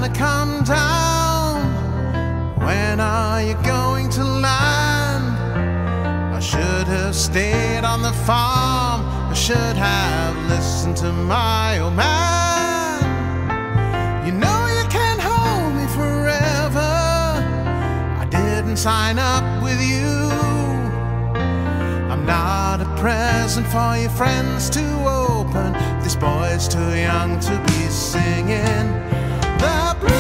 gonna come down? When are you going to land? I should have stayed on the farm. I should have listened to my old man. You know you can't hold me forever. I didn't sign up with you. I'm not a present for your friends to open. This boy's too young to be singing the blues.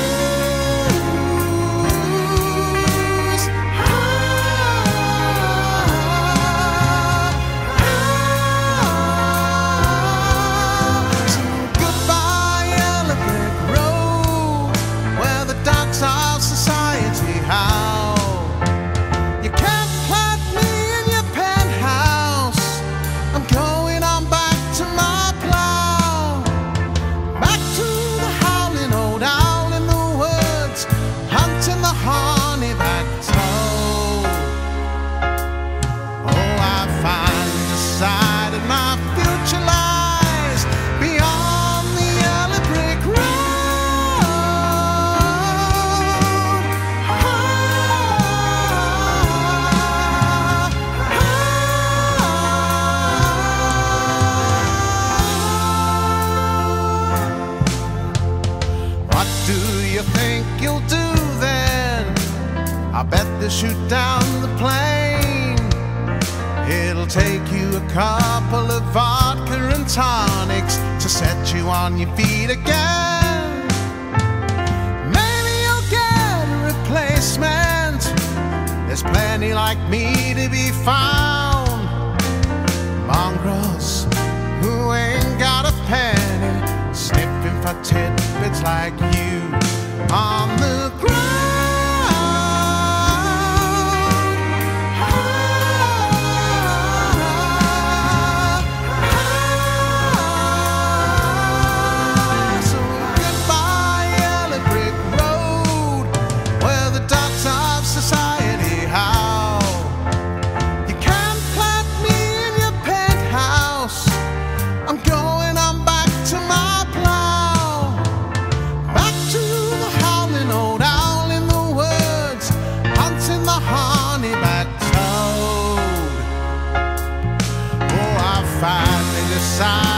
So goodbye, yellow brick road, where the dogs of society howl. You can't plant me in your penthouse. I'm going on back to my plow, back to the howling old owl in the woods, hunting the honeyback toad. Oh, I finally decided my future lies beyond the yellow brick road. What do you think you'll do then? I bet they'll shoot down the plane. It'll take you a couple of vodka and tonics to set you on your feet again. Maybe you'll get a replacement. There's plenty like me to be found. Mongrels who ain't got a penny, sniffing for tidbits like you on the ground. So goodbye, yellow brick road, where the dogs of society howl. You can't plant me in your penthouse. I'm going on back to my plow, back to the howling old owl in the woods, hunting the honeyback toad. Oh, I finally decided